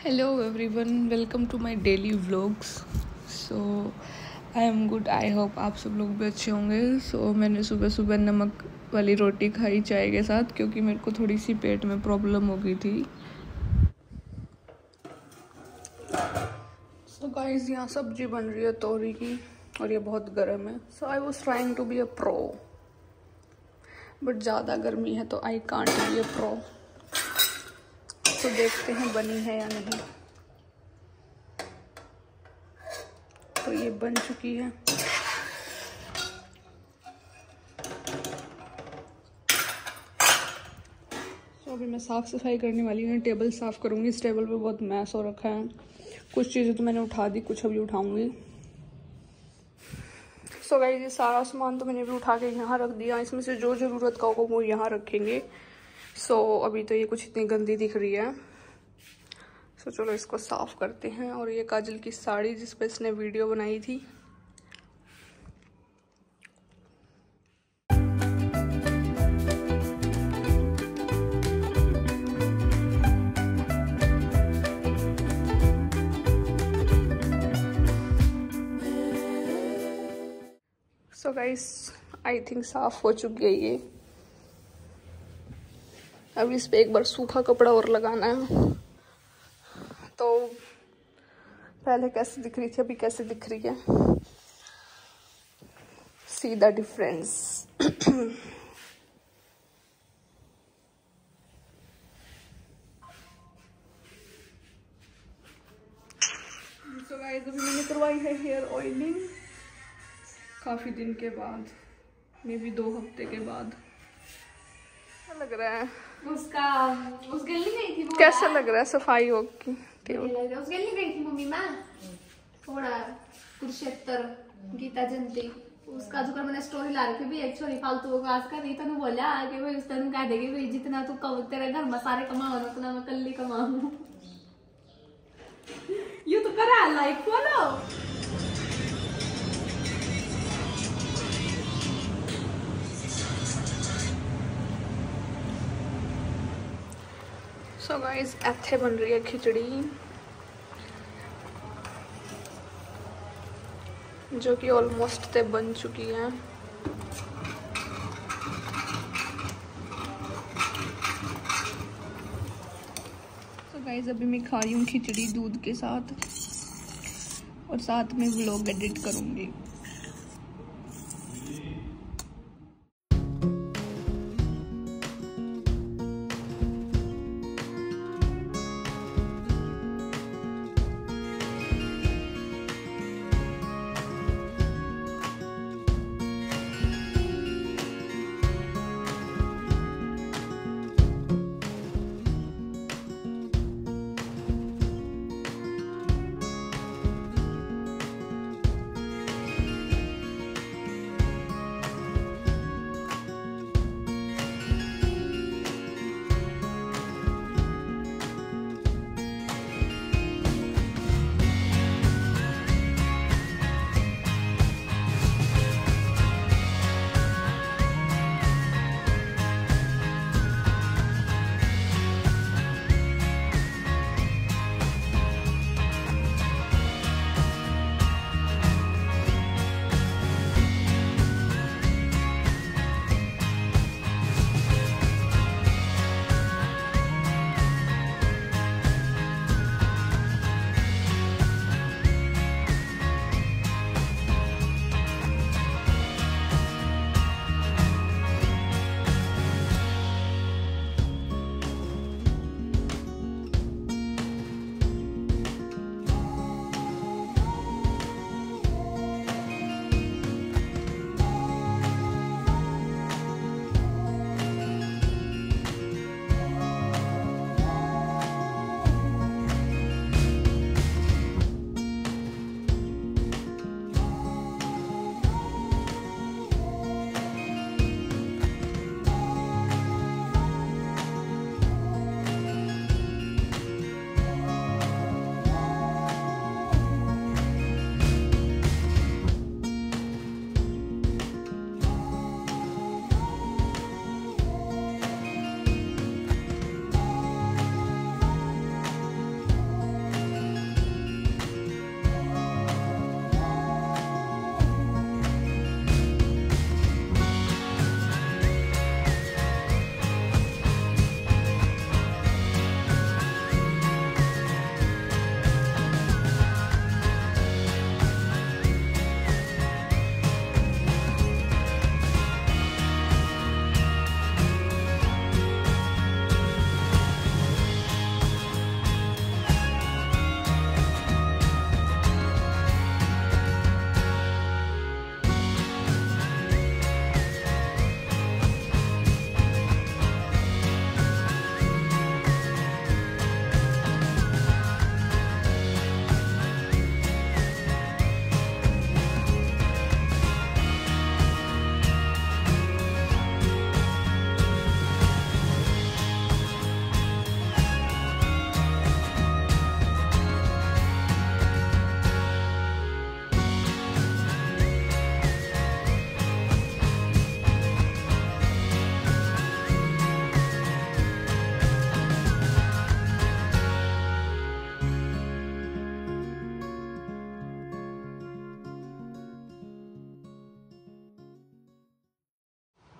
Hello everyone, welcome to my daily vlogs. So I am good. I hope आप सब लोग भी अच्छे होंगे. So मैंने सुबह सुबह नमक वाली रोटी खाई चाय के साथ क्योंकि मेरे को थोड़ी सी पेट में प्रॉब्लम हो गई थी. So guys, यहाँ सब्जी बन रही है तोरी की और ये बहुत गर्म है. So I was trying to be a pro, but ज़्यादा गर्मी है तो I can't be a pro. तो देखते हैं बनी है या नहीं. तो ये बन चुकी है. तो अभी मैं साफ़ सफाई करने वाली हूँ. टेबल साफ़ करूँगी. इस टेबल पे बहुत मैस हो रखा है. कुछ चीज़ें तो मैंने उठा दी, कुछ अभी उठाऊँगी. सो गाइस, ये सारा सामान तो मैंने भी उठा के यहाँ रख दिया. इसमें से जो ज़रूरत का होगा वो यहाँ रखेंगे. सो अभी तो ये कुछ इतनी गंदी दिख रही है. सो चलो इसको साफ़ करते हैं. और ये काजल की साड़ी जिस पर इसने वीडियो बनाई थी. सो गाइस, आई थिंक साफ़ हो चुकी है ये. अब इस पे एक बार सूखा कपड़ा और लगाना है. तो पहले कैसे दिख रही थी, अभी कैसे दिख रही है. See the difference. तो गाइस, अभी मैंने करवाई है हेयर ऑयलिंग काफ़ी दिन के बाद, मे बी 2 हफ्ते के बाद. क्या लग रहा है उस गली गई थी वो. कैसा लग रहा है सफाई होगी. उस गली गई थी मम्मी माँ थोड़ा कुरुक्षेत्र गीता जयंती. उसका जो मैंने स्टोरी ला रखी भी एक छोरी फालतू बकवास कर रही. तनु बोला कि भाई उस तनु कह देगी भाई जितना तू तेरे घर में सारे कमाओ ना उतना मैं कल कमाऊं. यू तो करा लाइक फॉलो. सो गाइस, ऐथे बन रही है खिचड़ी जो कि ऑलमोस्ट ते बन चुकी है. सो गाइस, अभी मैं खा रही हूँ खिचड़ी दूध के साथ और साथ में व्लॉग एडिट करूँगी.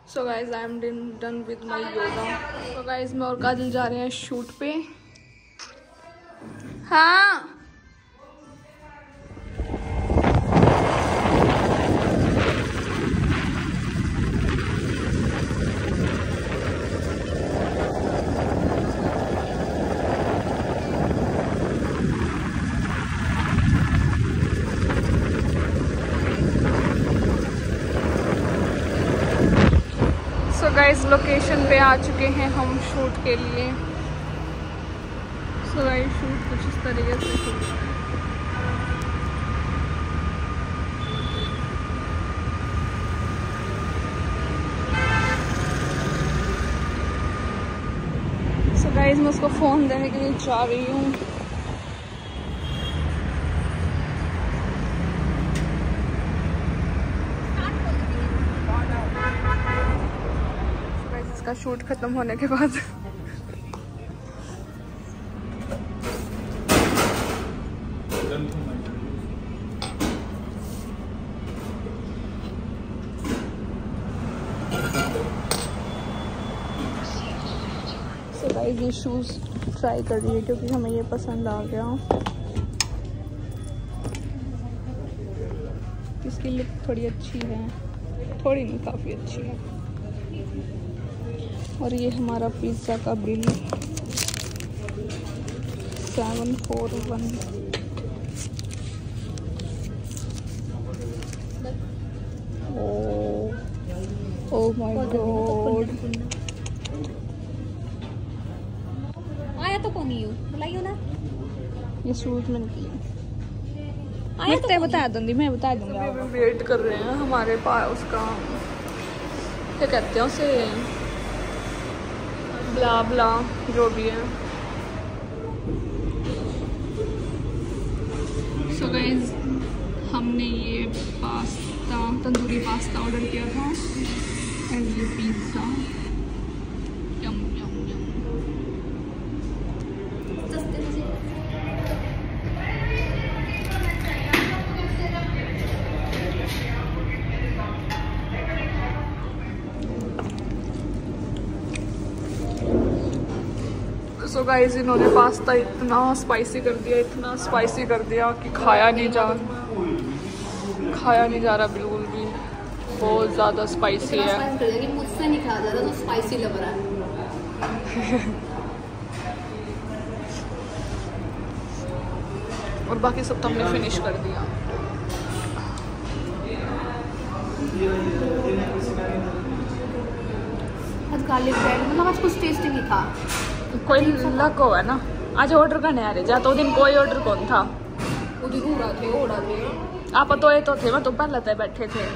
So guys I am done with my yoga. So guys मैं और काजल जा रहे हैं शूट पे। हाँ गाइस लोकेशन पे आ चुके हैं हम शूट के लिए। सो गाइस शूट कुछ इस तरीके से शुरू है। सो गाइस मैं उसको फोन देने के लिए जा रही हूँ। का शूट खत्म होने के बाद सो गाइस ये शूज ट्राई कर रही है क्योंकि हमें ये पसंद आ गया। इसकी लुक थोड़ी अच्छी है, थोड़ी नहीं काफ़ी अच्छी है। और ये हमारा पिज़्ज़ा का बिल 741। Oh my God. आया तो कौन यू बुलाइयो ना। ये सूट मैंने किया। मैं तो बता दूंगी, मैं बता दूंगी। अभी वेट कर रहे हैं हमारे पास उसका क्या कहते हैं उसे, ब्ला ब्ला जो भी है। सो गाइस हमने ये पास्ता, तंदूरी पास्ता ऑर्डर किया था एंड ये pizza. Yum yum yum. So guys इन्होंने पास्ता इतना स्पाइसी कर दिया, इतना स्पाइसी कर दिया कि खाया नहीं जा रहा बिल्कुल भी। बहुत ज़्यादा स्पाइसी है। मुझसे नहीं खाया जा रहा, तो स्पाइसी लग रहा है। और बाकी सब तो हमने फिनिश कर दिया। आज गार्लिक ब्रेड मतलब आज कुछ टेस्टी नहीं था। कोई लक होगा ना, आज ऑर्डर करने आ रहे जा तो दिन कोई ऑर्डर कौन था। आप तो ये तो थे, मैं तो पहले तक बैठे थे।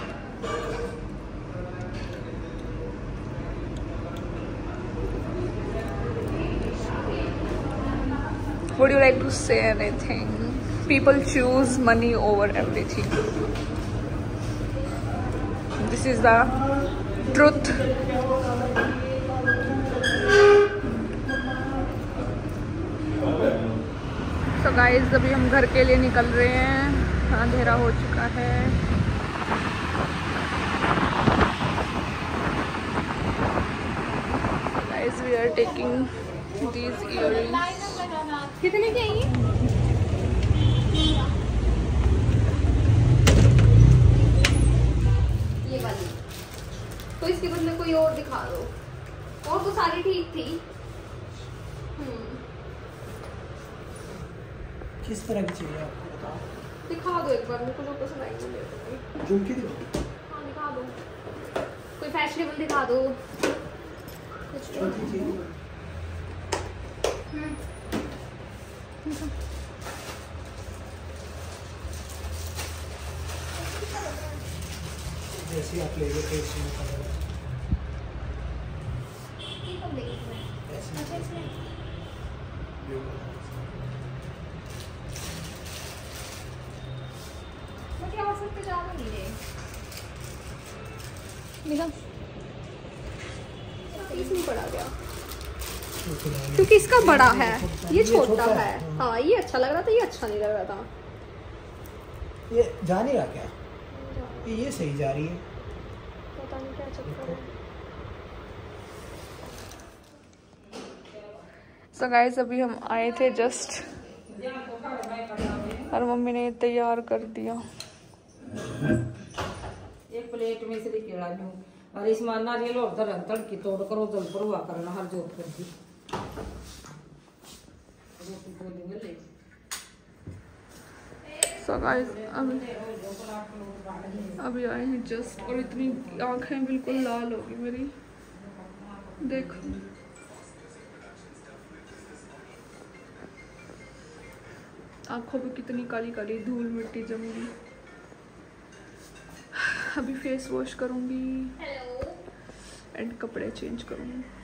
Would you like to say anything? People choose money over everything. This is the truth. तो गाइस अभी हम घर के लिए निकल रहे हैं, अंधेरा हो चुका है। Guys we are taking these earrings. कितने की है ये वाली? तो इसके बदले कोई और दिखा दो। और तो सारी ठीक थी। किस तरह की चाहिए आपको बताओ? दिखा दो एक बार, मेरे को जो पसंद आई मुझे। झुमकी दिखाओ। हाँ दिखा दो, कोई फैशनेबल दिखा दो। छोटी चीज। जैसे आप लेंगे तो इसमें कलर ऐसे इसमें पड़ा गया क्योंकि इसका बड़ा है, ये छोटा है। हाँ ये अच्छा लग रहा था, ये अच्छा नहीं लग रहा था। ये जा नहीं रहा क्या? ये सही जा रही है। पता नहीं क्या चक्कर है। सो गाइस अभी हम आए थे जस्ट और मम्मी ने तैयार कर दिया। एक प्लेट में से केला दूं और इसमें नारियल और दरन तड़की तोड़ करो जल पर हुआ करना हर जोत कर दी रोटी को देंगे। सो गाइस अभी आए हैं जस्ट और इतनी आंखें बिल्कुल लाल हो गई मेरी, देखो आंखों पे कितनी काली काली धूल मिट्टी जम गई। अभी फेस वॉश करूंगी एंड कपड़े चेंज करूंगी।